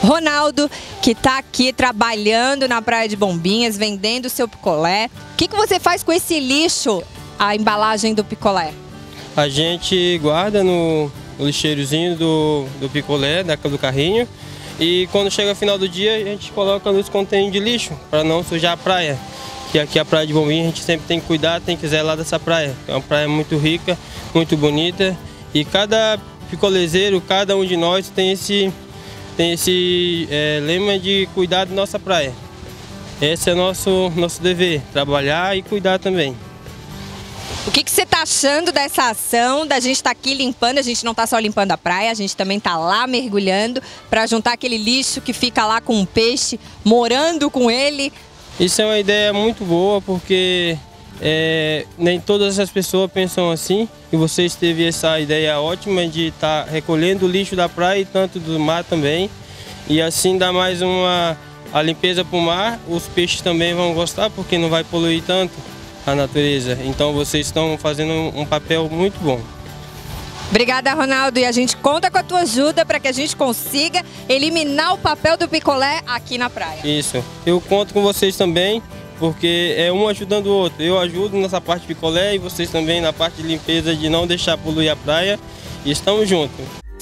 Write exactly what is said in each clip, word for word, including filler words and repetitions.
Ronaldo, que está aqui trabalhando na Praia de Bombinhas, vendendo o seu picolé. O que, que você faz com esse lixo, a embalagem do picolé? A gente guarda no, no lixeirozinho do, do picolé, da, do carrinho. E quando chega o final do dia, a gente coloca nos contêineres de lixo, para não sujar a praia. Que aqui a Praia de Bombinhas a gente sempre tem que cuidar, tem que zelar dessa praia. É uma praia muito rica, muito bonita. E cada picolezeiro, cada um de nós tem esse, tem esse é, lema de cuidar da nossa praia. Esse é nosso, nosso dever, trabalhar e cuidar também. O que, que você está achando dessa ação, da gente estar tá aqui limpando? A gente não está só limpando a praia, a gente também está lá mergulhando para juntar aquele lixo que fica lá com um peixe, morando com ele. Isso é uma ideia muito boa, porque é, nem todas as pessoas pensam assim. E vocês teve essa ideia ótima de estar tá recolhendo o lixo da praia e tanto do mar também. E assim dá mais uma a limpeza para o mar. Os peixes também vão gostar, porque não vai poluir tanto a natureza. Então vocês estão fazendo um papel muito bom. Obrigada, Ronaldo, e a gente conta com a tua ajuda para que a gente consiga eliminar o papel do picolé aqui na praia. Isso, eu conto com vocês também, porque é um ajudando o outro. Eu ajudo nessa parte de picolé e vocês também na parte de limpeza, de não deixar poluir a praia, e estamos juntos.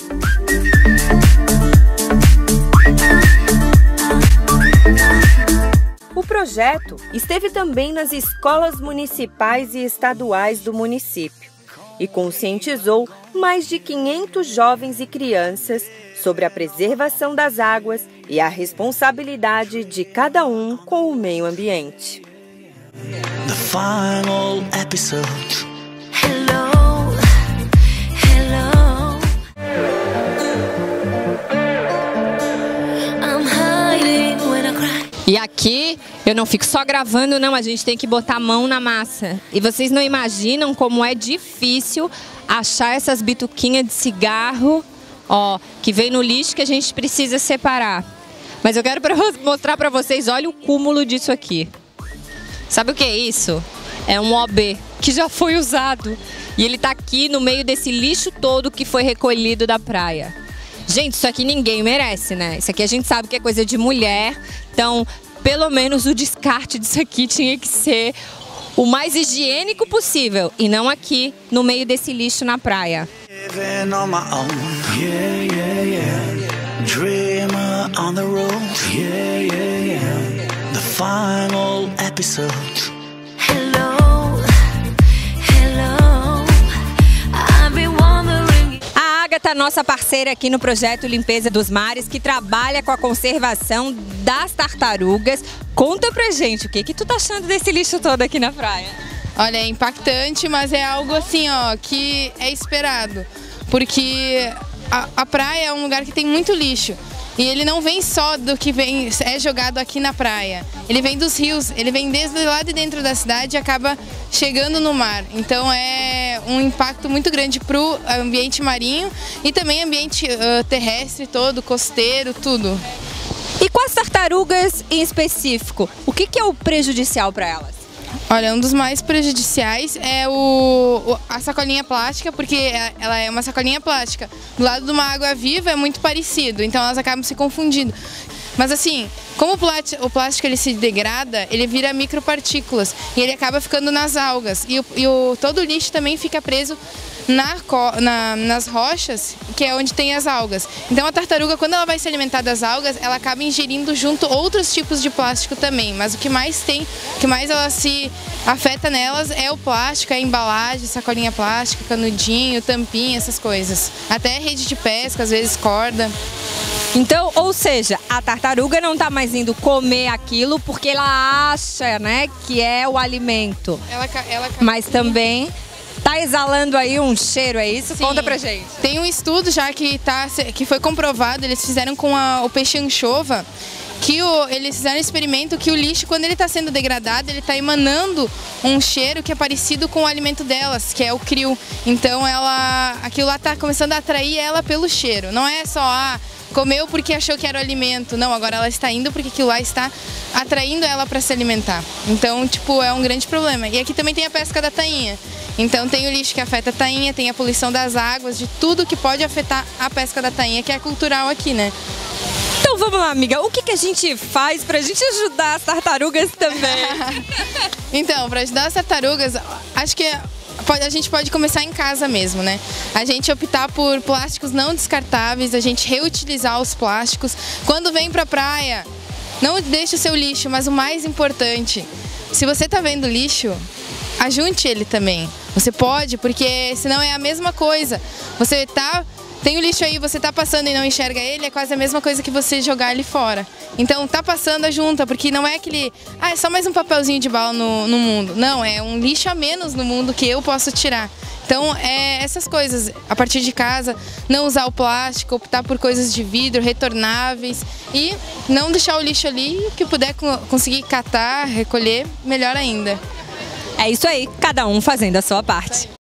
O projeto esteve também nas escolas municipais e estaduais do município e conscientizou mais de quinhentos jovens e crianças sobre a preservação das águas e a responsabilidade de cada um com o meio ambiente. The final episode. Hello, hello. I'm hiding when I cry. E aqui eu não fico só gravando, não, a gente tem que botar a mão na massa. E vocês não imaginam como é difícil achar essas bituquinhas de cigarro, ó, que vem no lixo que a gente precisa separar. Mas eu quero pra mostrar pra vocês, olha o cúmulo disso aqui. Sabe o que é isso? É um O B que já foi usado. E ele tá aqui no meio desse lixo todo que foi recolhido da praia. Gente, isso aqui ninguém merece, né? Isso aqui a gente sabe que é coisa de mulher. Então, pelo menos o descarte disso aqui tinha que ser o mais higiênico possível. E não aqui, no meio desse lixo na praia. A Agatha, nossa parceira aqui no projeto Limpeza dos Mares, que trabalha com a conservação das tartarugas. Conta pra gente, o que que tu tá achando desse lixo todo aqui na praia? Olha, é impactante, mas é algo assim, ó, que é esperado. Porque a, a praia é um lugar que tem muito lixo. E ele não vem só do que vem, é jogado aqui na praia. Ele vem dos rios, ele vem desde lá de dentro da cidade e acaba chegando no mar. Então é um impacto muito grande para o ambiente marinho e também ambiente uh, terrestre todo, costeiro, tudo. E com as tartarugas em específico, o que que é o prejudicial para elas? Olha, um dos mais prejudiciais é o, a sacolinha plástica, porque ela é uma sacolinha plástica. Do lado de uma água viva é muito parecido, então elas acabam se confundindo. Mas assim, como o plástico ele se degrada, ele vira micropartículas e ele acaba ficando nas algas. E, o, e o, todo o lixo também fica preso na, na, nas rochas, que é onde tem as algas. Então a tartaruga, quando ela vai se alimentar das algas, ela acaba ingerindo junto outros tipos de plástico também. Mas o que mais tem, o que mais ela se afeta nelas é o plástico, a embalagem, sacolinha plástica, canudinho, tampinha, essas coisas. Até rede de pesca, às vezes corda. Então, ou seja, a tartaruga não está mais indo comer aquilo porque ela acha, né, que é o alimento. Ela, ela... Mas também tá exalando aí um cheiro, é isso? Sim. Conta pra gente. Tem um estudo já que, tá, que foi comprovado, eles fizeram com a, o peixe anchova, que o, eles fizeram um experimento que o lixo, quando ele está sendo degradado, ele está emanando um cheiro que é parecido com o alimento delas, que é o krill. Então ela, aquilo lá está começando a atrair ela pelo cheiro. Não é só, ah, comeu porque achou que era o alimento. Não, agora ela está indo porque aquilo lá está atraindo ela para se alimentar. Então, tipo, é um grande problema. E aqui também tem a pesca da tainha. Então tem o lixo que afeta a tainha, tem a poluição das águas, de tudo que pode afetar a pesca da tainha, que é cultural aqui, né? Então vamos lá, amiga. O que, que a gente faz pra gente ajudar as tartarugas também? Então, para ajudar as tartarugas, acho que a gente pode começar em casa mesmo, né? A gente optar por plásticos não descartáveis, a gente reutilizar os plásticos. Quando vem pra praia, não deixe o seu lixo, mas o mais importante, se você tá vendo lixo, ajunte ele também. Você pode, porque senão é a mesma coisa. Você tá... Tem o lixo aí, você tá passando e não enxerga ele, é quase a mesma coisa que você jogar ele fora. Então tá passando a junta, porque não é aquele... Ah, é só mais um papelzinho de bala no, no mundo. Não, é um lixo a menos no mundo que eu posso tirar. Então é essas coisas, a partir de casa, não usar o plástico, optar por coisas de vidro, retornáveis e não deixar o lixo ali, o que puder conseguir catar, recolher, melhor ainda. É isso aí, cada um fazendo a sua parte.